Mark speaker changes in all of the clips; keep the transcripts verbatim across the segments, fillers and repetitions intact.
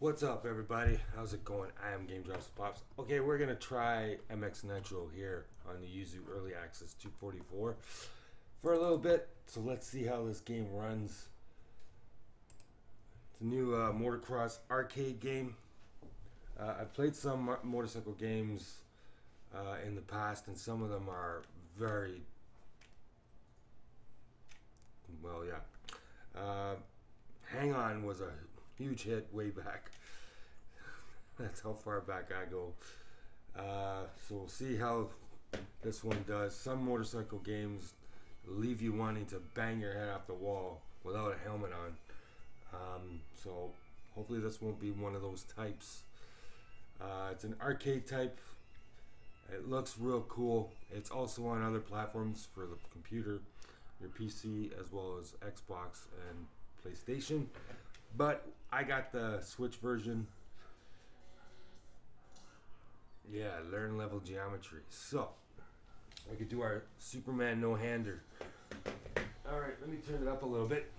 Speaker 1: What's up, everybody? How's it going? I am gamedropspops. Okay, we're gonna try M X Nitro here on the Yuzu Early Access two forty-four for a little bit. So let's see how this game runs. It's a new uh, motocross arcade game. Uh, I've played some motorcycle games uh, in the past, and some of them are very well. Yeah, uh, Hang On was a huge hit way back. That's how far back I go. Uh, so we'll see how this one does. Some motorcycle games leave you wanting to bang your head off the wall without a helmet on. Um, so hopefully this won't be one of those types. Uh, it's an arcade type. It looks real cool. It's also on other platforms for the computer, your P C, as well as Xbox and PlayStation. But I got the Switch version. Yeah, learn level geometry. So we could do our Superman no-hander. All right, let me turn it up a little bit.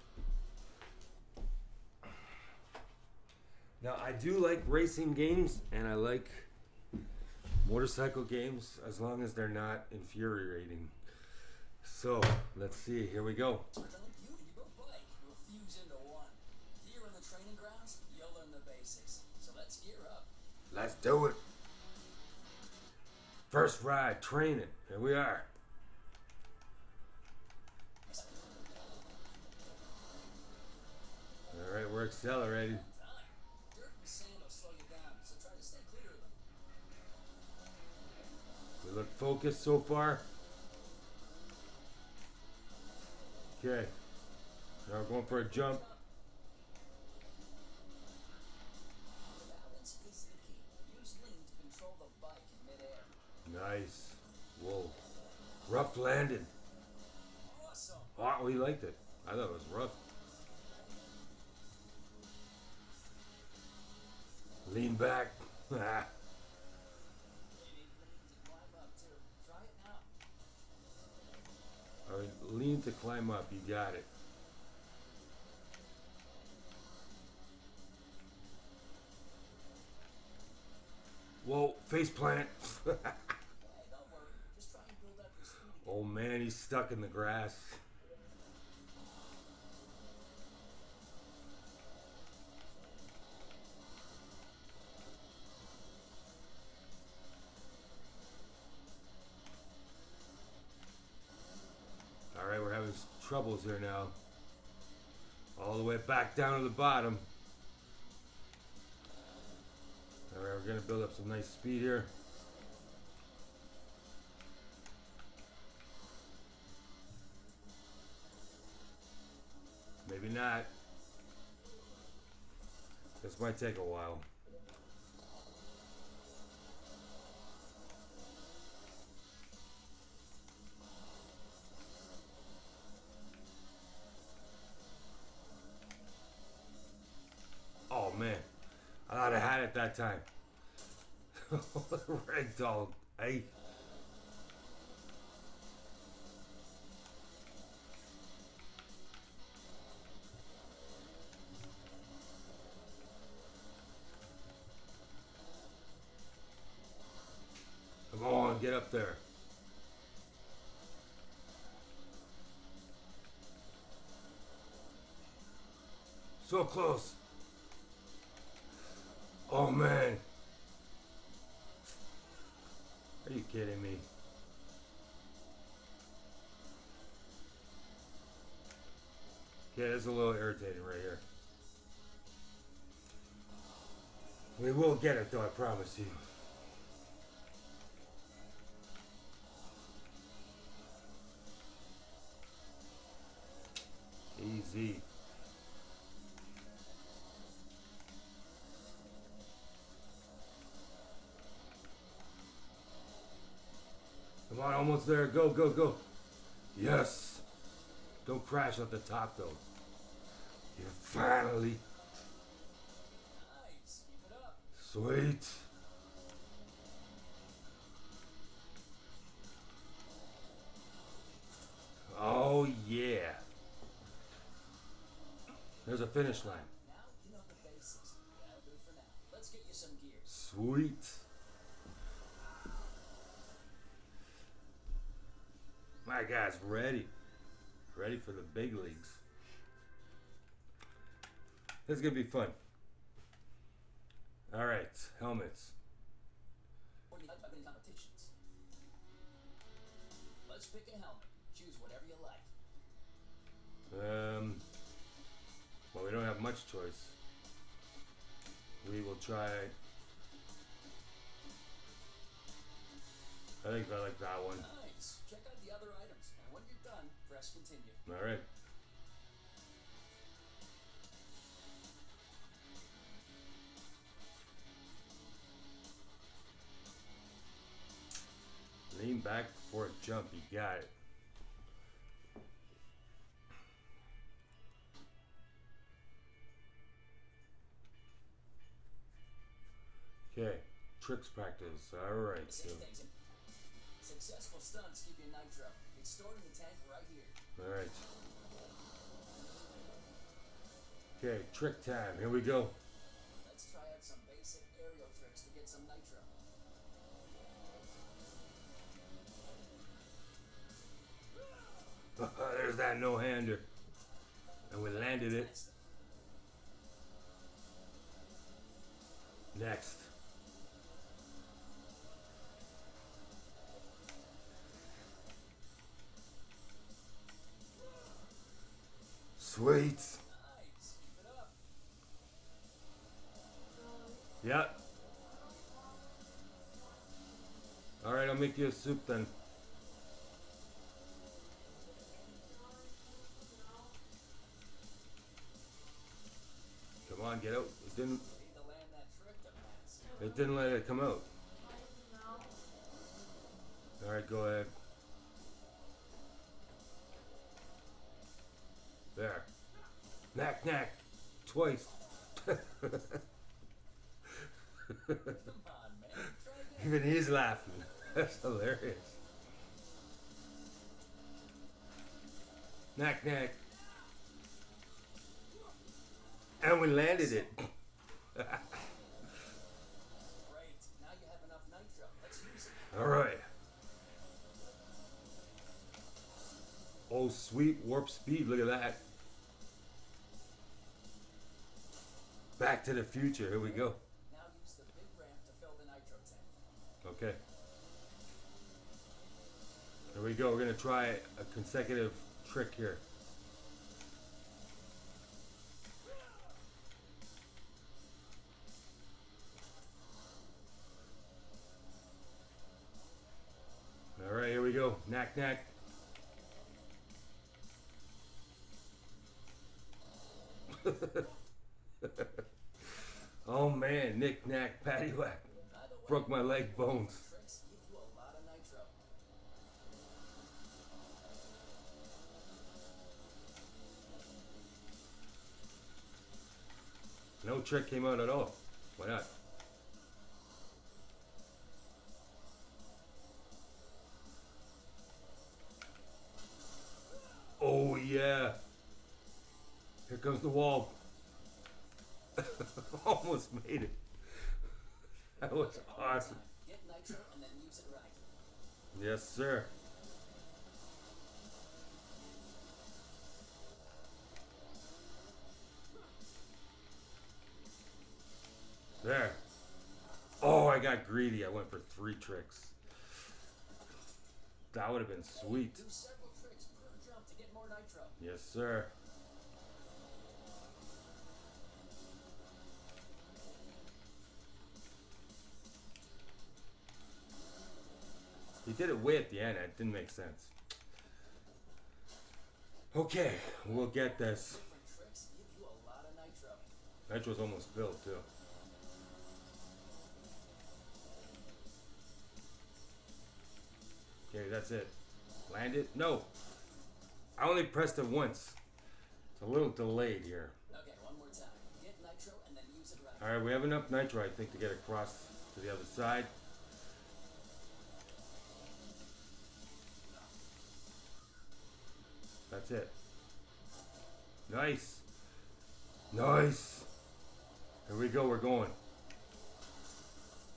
Speaker 1: Now, I do like racing games, and I like motorcycle games as long as they're not infuriating. So let's see. Here we go. Let's do it. First ride, training. Here we are. All right, we're accelerating. We look focused so far. Okay. Now we're going for a jump. Nice. Whoa. Rough landing. Oh, we liked it. I thought it was rough. Lean back. Alright, lean to climb up. You got it. Whoa, face plant. Oh man, he's stuck in the grass. Alright, we're having troubles here now. All the way back down to the bottom. Alright, we're going to build up some nice speed here. Maybe not. This might take a while. Oh man, I thought I had it that time. Ragdoll, hey. Come on, get up there. So close. Oh man. Are you kidding me? Okay, that's a little irritating right here. We will get it though, I promise you. Easy. Come on, almost there. Go, go, go. Yes. Don't crash at the top, though. You finally.
Speaker 2: Nice. Keep it up.
Speaker 1: Sweet. Oh, yeah. There's a finish line.
Speaker 2: Now you know the basics.
Speaker 1: Sweet. My guy's ready. Ready for the big leagues. This is gonna be fun. All right, helmets.
Speaker 2: Competitions. Let's pick a helmet. Choose whatever you like.
Speaker 1: Um. Well, we don't have much choice. We will try. I think I like that one.
Speaker 2: Nice. Check out the other items, and when you're done, press continue.
Speaker 1: All right. Lean back for a jump. You got it. Okay. Tricks practice. All right. So.
Speaker 2: Successful stunts give you nitro. It's stored in the tank right here.
Speaker 1: All right. Okay. Trick time. Here we go.
Speaker 2: Let's try out some basic aerial tricks to get some nitro.
Speaker 1: There's that no-hander. And we landed it. Next. Sweet.
Speaker 2: Nice. Keep it up.
Speaker 1: Yep. All right, I'll make you a soup then. Come on, get out. It didn't.
Speaker 2: Need to land that trick to pass.
Speaker 1: It didn't let it come out. All right, go ahead. There. Knack, knack. Twice.
Speaker 2: Come on, man. Try again.
Speaker 1: Even he's laughing. That's hilarious. Knack, knack. And we landed it.
Speaker 2: Great. Now you have enough nitro. Let's use it.
Speaker 1: All right. Oh, sweet warp speed. Look at that. Back to the future. Here we go.
Speaker 2: Now use the big ramp to fill the nitro tank.
Speaker 1: Okay. Here we go. We're going to try a consecutive trick here. All right, here we go. Knack, knack. Oh man, knick knack, patty whack. Broke my leg bones.
Speaker 2: Tricks give you a lot of nitro.
Speaker 1: No trick came out at all. Why not? Oh yeah. Here comes the wall. Almost made it. That was awesome.
Speaker 2: Get nitro and then use it right.
Speaker 1: Yes, sir. There. Oh, I got greedy. I went for three tricks. That would have been sweet.
Speaker 2: Do several tricks per jump to get more nitro.
Speaker 1: Yes, sir. He did it way at the end. It didn't make sense. Okay, we'll get this.
Speaker 2: Different tricks give you a lot of nitro.
Speaker 1: Nitro's almost filled too. Okay, that's it. Land it? No. I only pressed it once. It's a little delayed here.
Speaker 2: Okay, one more time. Get nitro and then use it right.
Speaker 1: Alright, we have enough nitro, I think, to get across to the other side. That's it. Nice. Nice. Here we go, we're going.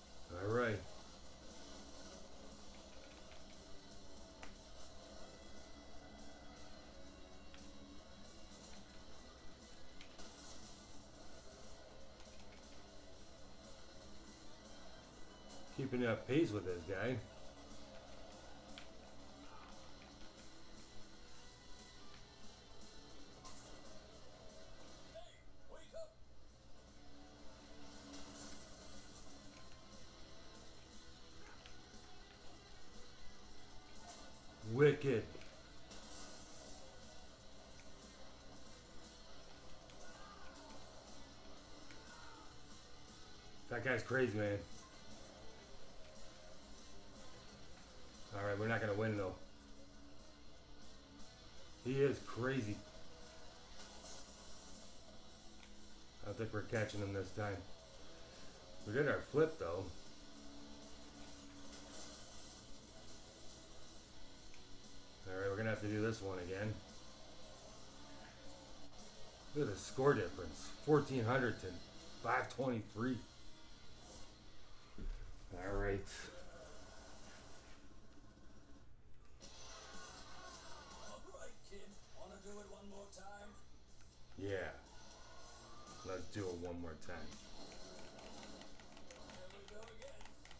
Speaker 1: Keeping up pace with this guy. Wicked. That guy's crazy, man. Alright, we're not going to win, though. He is crazy. I don't think we're catching him this time. We did our flip, though. Alright, we're going to have to do this one again. Look at the score difference. fourteen hundred to five twenty-three. Alright.
Speaker 2: Alright, kid. Wanna do it one more time?
Speaker 1: Yeah. Let's do it one more time.
Speaker 2: Here we go again.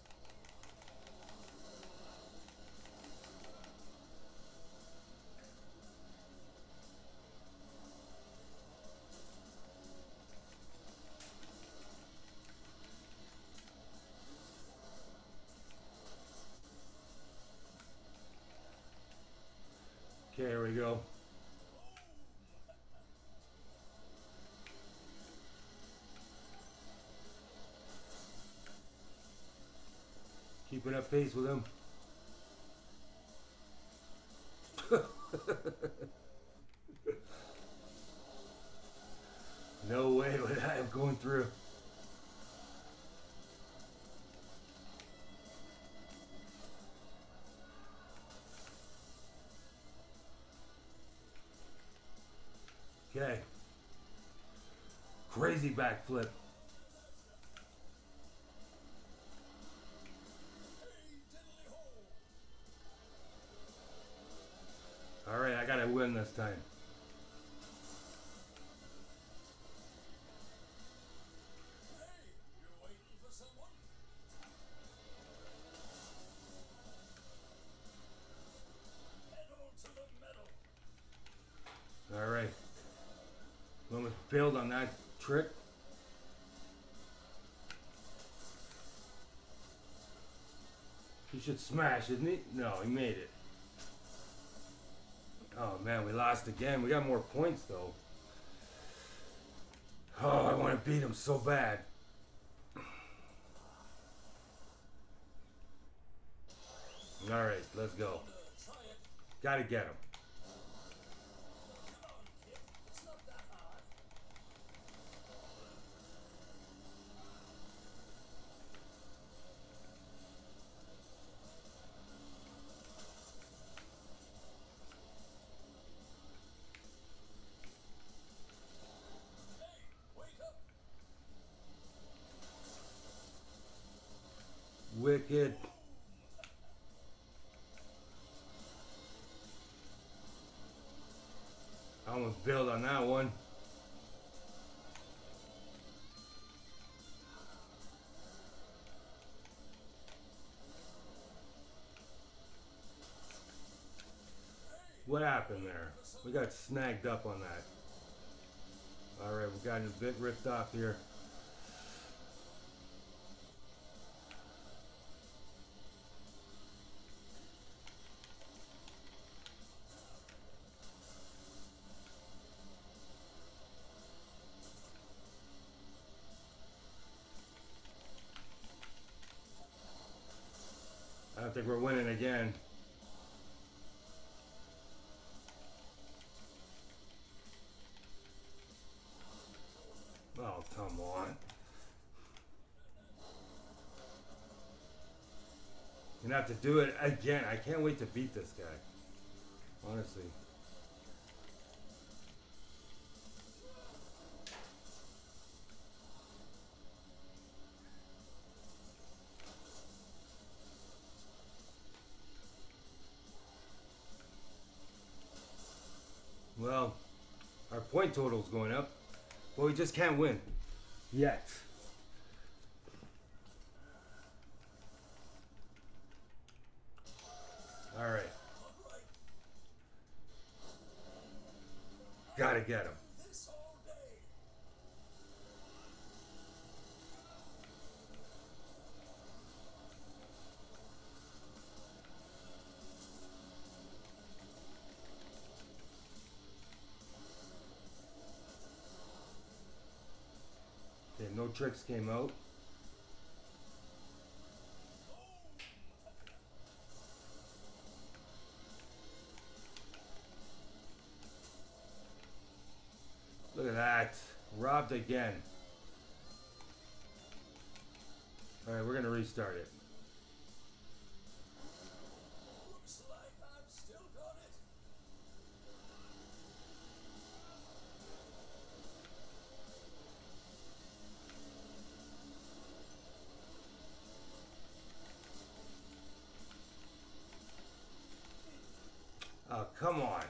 Speaker 1: Okay, here we go. Keeping up pace with him. No way would I have going through. Okay. Crazy backflip. Alright, I gotta win this time.
Speaker 2: Hey, you're waiting for someone? Pedal to the metal.
Speaker 1: Alright. Almost failed on that trick. He should smash, isn't he? No, he made it. Oh man, we lost again. We got more points though. Oh, I want to beat him so bad. Alright, let's go. Gotta get him. Wicked. I almost bailed on that one. What happened there? We got snagged up on that. Alright, we got a bit ripped off here. I don't think we're winning again. Oh, come on. You're gonna have to do it again. I can't wait to beat this guy. Honestly. Well, our point total's going up, but we just can't win. Yet. All right. Gotta get him. Okay, no tricks came out. Look at that. Robbed again. Alright, we're gonna restart it.
Speaker 2: Looks like I've still got it.
Speaker 1: Oh, come on.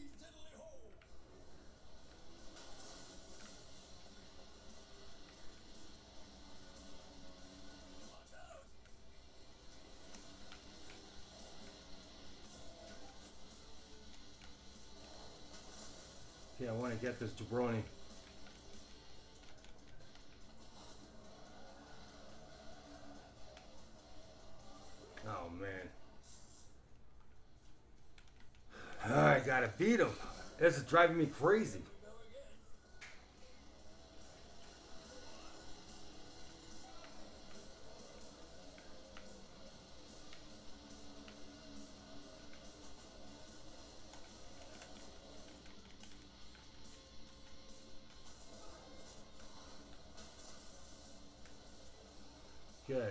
Speaker 1: Okay, I want to get this jabroni. Oh, man. I gotta beat him. This is driving me crazy. Okay.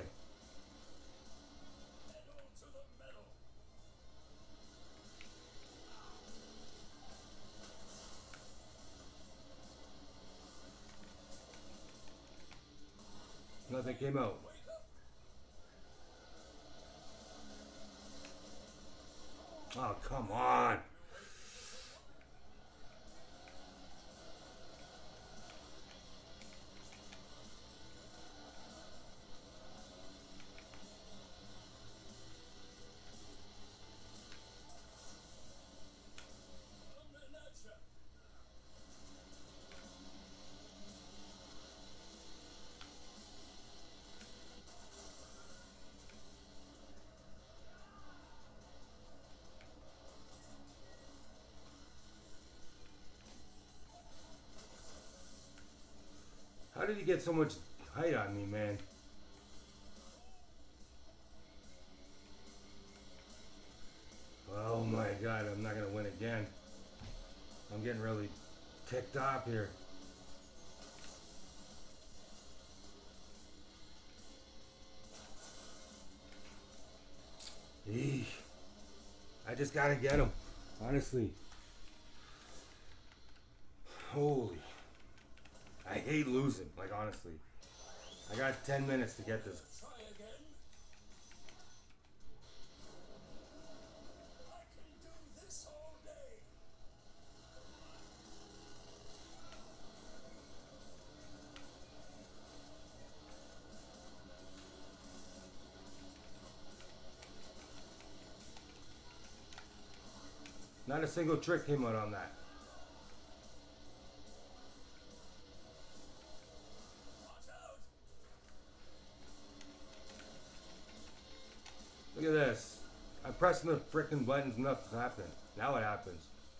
Speaker 1: Nothing came out. Oh, come on. How did he get so much height on me, man? Oh my God, I'm not gonna win again. I'm getting really ticked off here. Eesh. I just gotta get him, honestly. Holy. I hate losing, like honestly. I got ten minutes to get this.
Speaker 2: Try again. I can do this all day.
Speaker 1: Not a single trick came out on that. Look at this. I'm pressing the frickin' buttons, nothing's happening. Now it happens.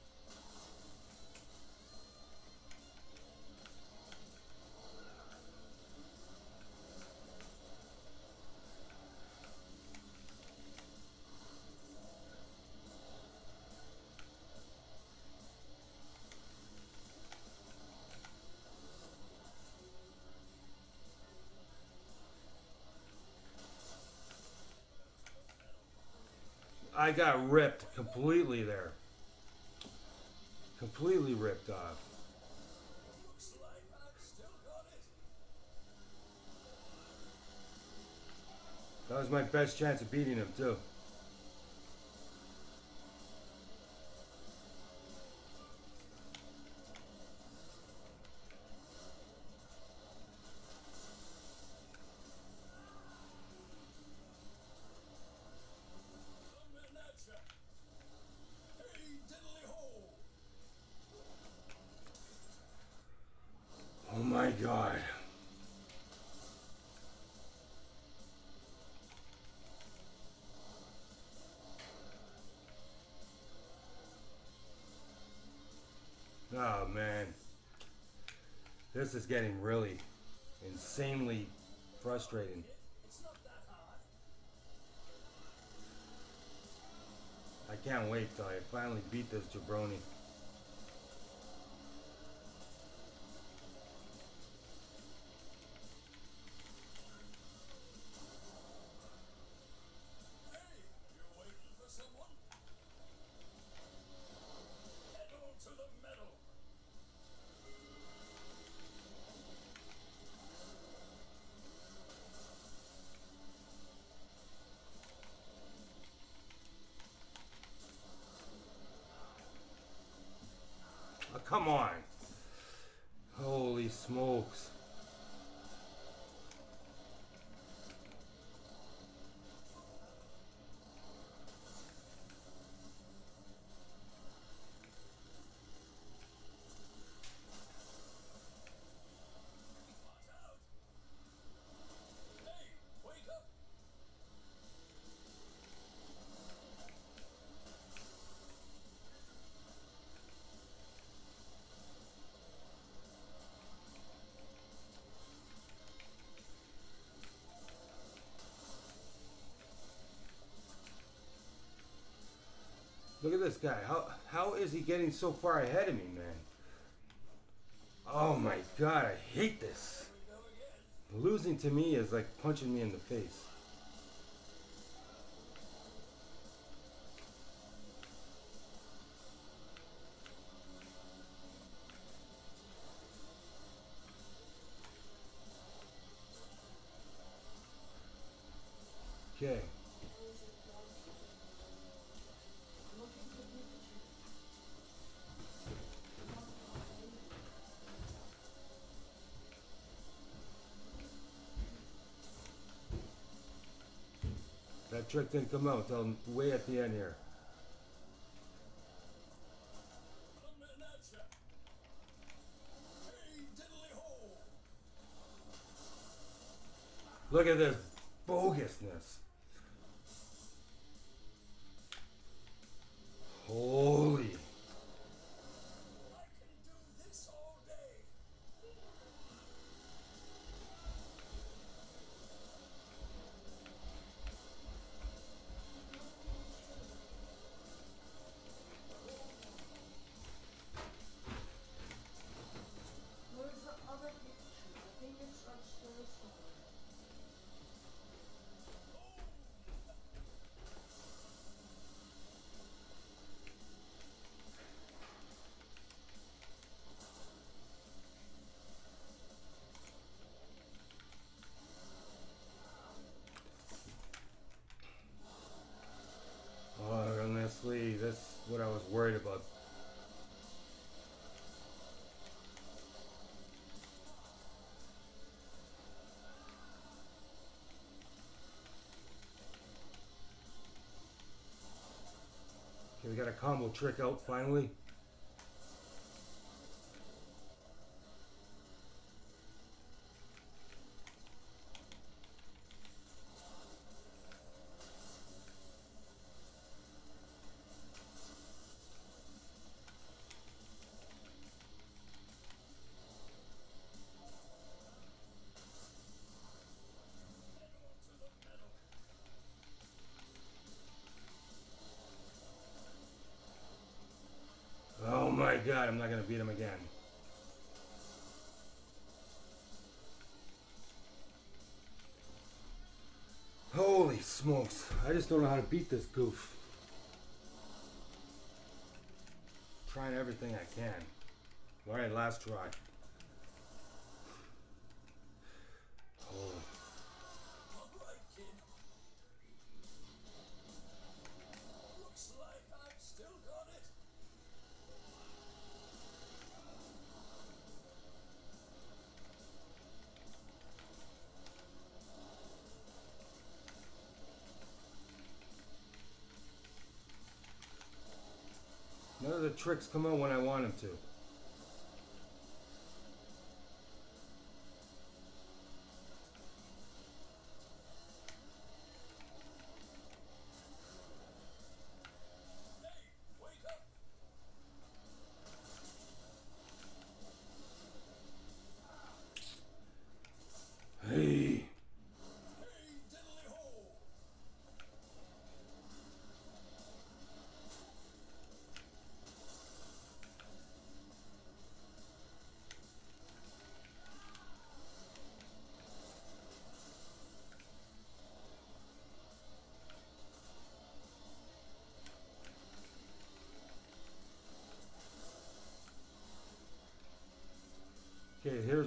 Speaker 1: I got ripped completely there. Completely ripped off.
Speaker 2: Looks like I've still got it.
Speaker 1: That was my best chance of beating him too. this is getting really insanely frustrating. I can't wait till I finally beat this jabroni. Oh, come on. Holy smokes. Look at this guy. How how is he getting so far ahead of me, man? Oh my god, I hate this. Losing to me is like punching me in the face. Okay. That trick didn't come out until way at the end here. Look at this bogusness. Holy. Honestly, that's what I was worried about. Okay, we got a combo trick out finally. Oh my god, I'm not gonna beat him again. Holy smokes, I just don't know how to beat this goof. Trying everything I can. Alright, last try. Oh. None of the tricks come out when I want them to.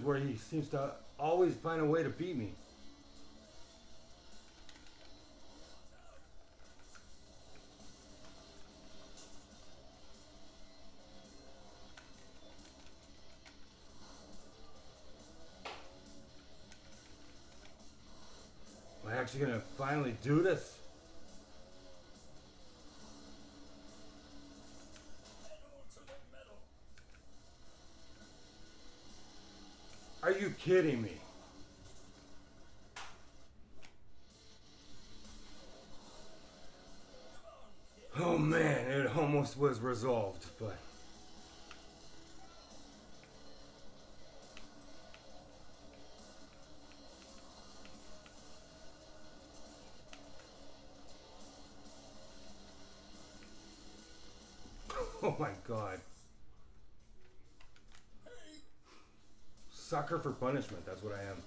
Speaker 1: where he seems to always find a way to beat me. Am I actually gonna finally do this? Are you kidding me? Oh man, it almost was resolved, but oh my god. Sucker for punishment, that's what I am.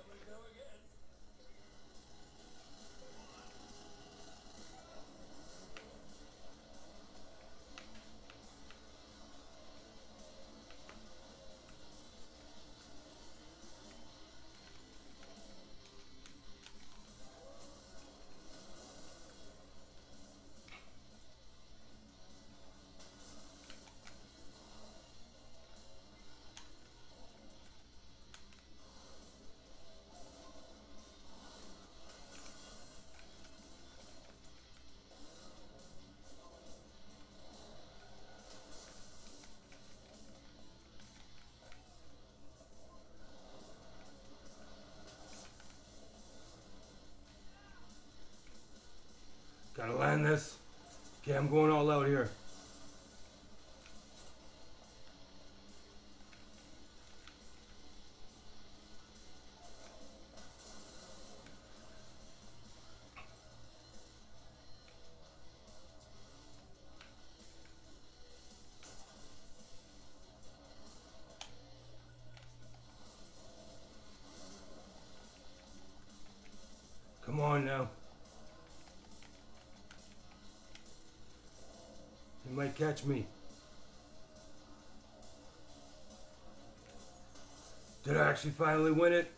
Speaker 1: Gotta land this. Okay, I'm going all out here. Come on now. You might catch me. Did I actually finally win it?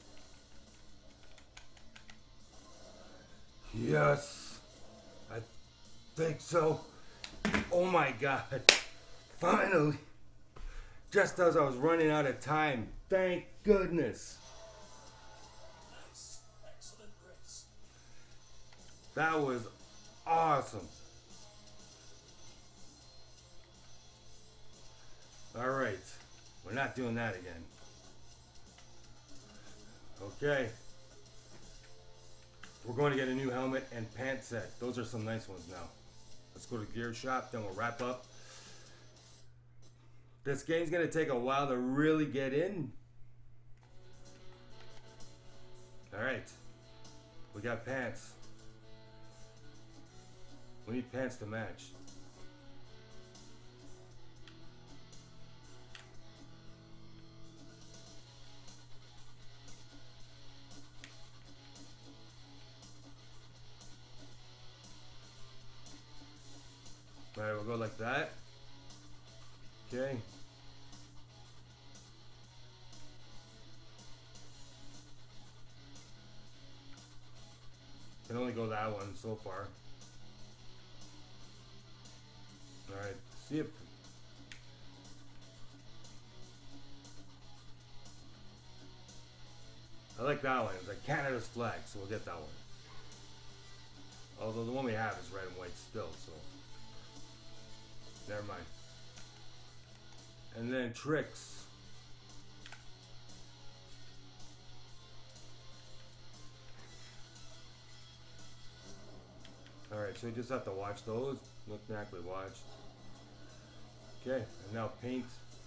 Speaker 1: Yes, I think so. Oh my god. Finally. Just as I was running out of time. Thank goodness.
Speaker 2: Nice. Excellent race.
Speaker 1: That was awesome. All right, we're not doing that again. Okay, we're going to get a new helmet and pant set. Those are some nice ones now. Let's go to the gear shop, then we'll wrap up. This game's gonna take a while to really get in. All right, we got pants. We need pants to match. Alright, we'll go like that. Okay. Can only go that one so far. Alright, see if I like that one. It's like Canada's flag, so we'll get that one. Although the one we have is red and white still, so never mind. And then tricks. Alright, so you just have to watch those. Look exactly watched. Okay, and now paint.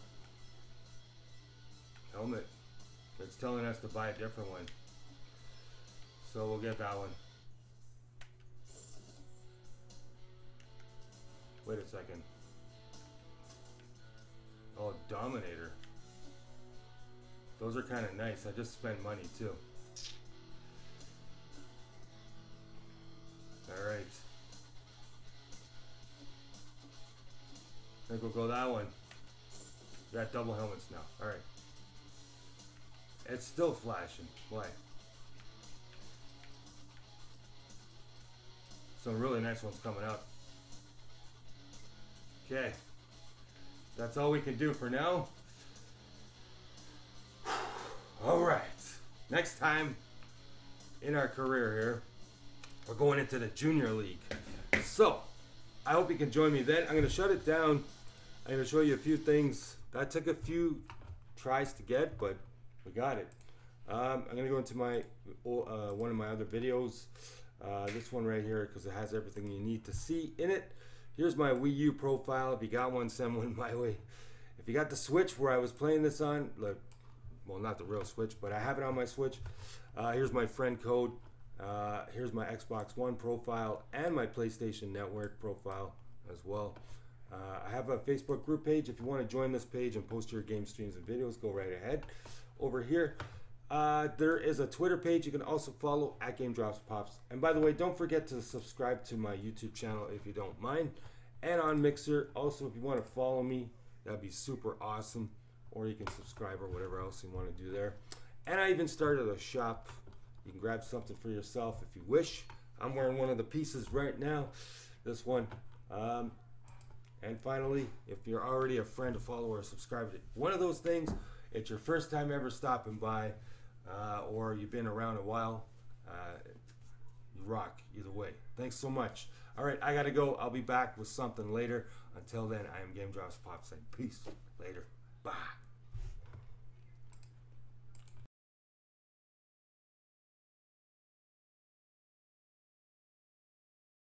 Speaker 1: Helmet. It's telling us to buy a different one. So we'll get that one. Wait a second. Oh, Dominator. Those are kind of nice. I just spent money too. Alright. I think we'll go that one. We got double helmets now. Alright. It's still flashing. Why? Some really nice ones coming out. Okay. That's all we can do for now. Alright. Next time in our career here, we're going into the Junior League. So, I hope you can join me then. I'm going to shut it down. I'm going to show you a few things. That took a few tries to get, but we got it. Um, I'm going to go into my uh, one of my other videos. Uh, this one right here, because it has everything you need to see in it. Here's my Wii U profile. If you got one, send one my way. If you got the Switch where I was playing this on, like, well, not the real Switch, but I have it on my Switch. Uh, here's my friend code. Uh, here's my Xbox One profile and my PlayStation Network profile as well. Uh, I have a Facebook group page. If you want to join this page and post your game streams and videos, go right ahead. Over here, uh, there is a Twitter page you can also follow at gamedropspops. And by the way, don't forget to subscribe to my YouTube channel if you don't mind. And on Mixer, also, if you want to follow me, that'd be super awesome. Or you can subscribe or whatever else you want to do there. And I even started a shop. You can grab something for yourself if you wish. I'm wearing one of the pieces right now. This one. Um, and finally, if you're already a friend, a follower, or subscriber to one of those things, it's your first time ever stopping by, uh, or you've been around a while, uh, you rock either way. Thanks so much. All right, I got to go. I'll be back with something later. Until then, I am GameDropsPops, and peace. Later.